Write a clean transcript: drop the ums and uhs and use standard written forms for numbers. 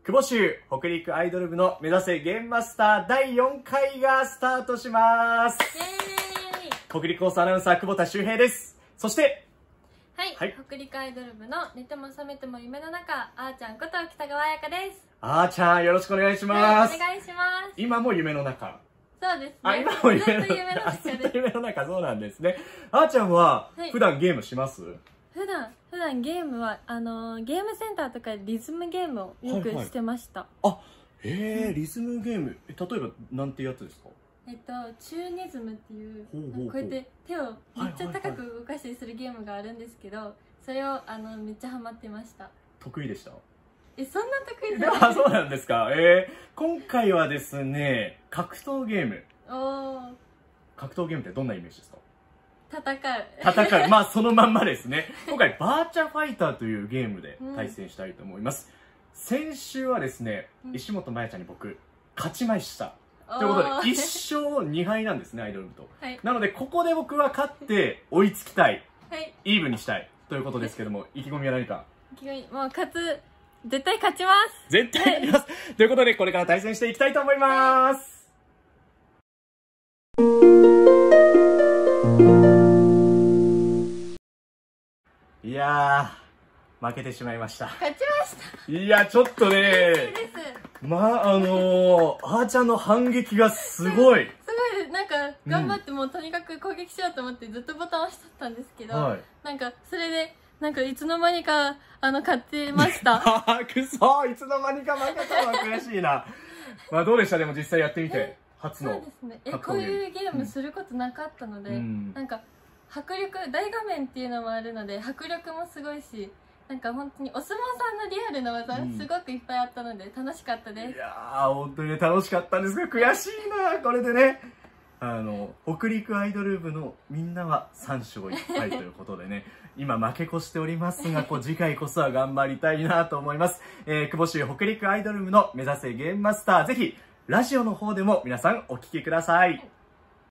久保州北陸アイドル部の目指せゲームマスター第4回がスタートします。北陸放送アナウンサー久保田修平です。そしてはい、北陸アイドル部の寝ても覚めても夢の中、あーちゃんこと北川彩香です。 あーちゃん、よろしくお願いします。 お願いします。 今も夢の中。 そうですね。 今も夢の中。 ずっと夢の中です。 ずっと夢の中、そうなんですね。あーちゃんは普段ゲームします？ 普段ゲームはゲームセンターとかでリズムゲームをよくしてました。 リズムゲーム。例えばなんてやつですか？ チューニズムっていうこうやって手をめっちゃ高く動かしたりするゲームがあるんですけど、それをめっちゃハマってました。 得意でした？ そんな得意じゃない。 そうなんですか。今回はですね、格闘ゲーム。格闘ゲームってどんなイメージですか？戦う。まあそのまんまですね。今回バーチャファイターというゲームで対戦したいと思います。先週はですね、石本真也ちゃんに僕勝ちました。ということで1勝2敗なんですね、アイドル部と。なのでここで僕は勝って追いつきたい、イーブンにしたいということですけども、意気込みは何か？ 意気込み、もう絶対勝ちます。 絶対勝ちます。ということでこれから対戦していきたいと思います。いやー、負けてしまいました。 勝ちました。 いや、ちょっとね、あーちゃんの反撃がすごい。 なんか頑張ってもうとにかく攻撃しようと思ってずっとボタンを押しとったんですけど、なんかそれでなんかいつの間にか勝ってました。 くそ、いつの間にか負けたのは悔しいな。まあどうでした？でも実際やってみて初の。 そうですね。こういうゲームすることなかったので、なんか迫力、大画面っていうのもあるので迫力もすごいし、なんか本当にお相撲さんのリアルな技すごくいっぱいあったので楽しかったです。 いやー、本当に楽しかったんですが悔しいな。これでね、北陸アイドル部のみんなは3勝1敗ということでね、今負け越しておりますが、次回こそは頑張りたいなと思います。久保州北陸アイドル部の目指せゲームマスター、ぜひラジオの方でも皆さんお聞きください。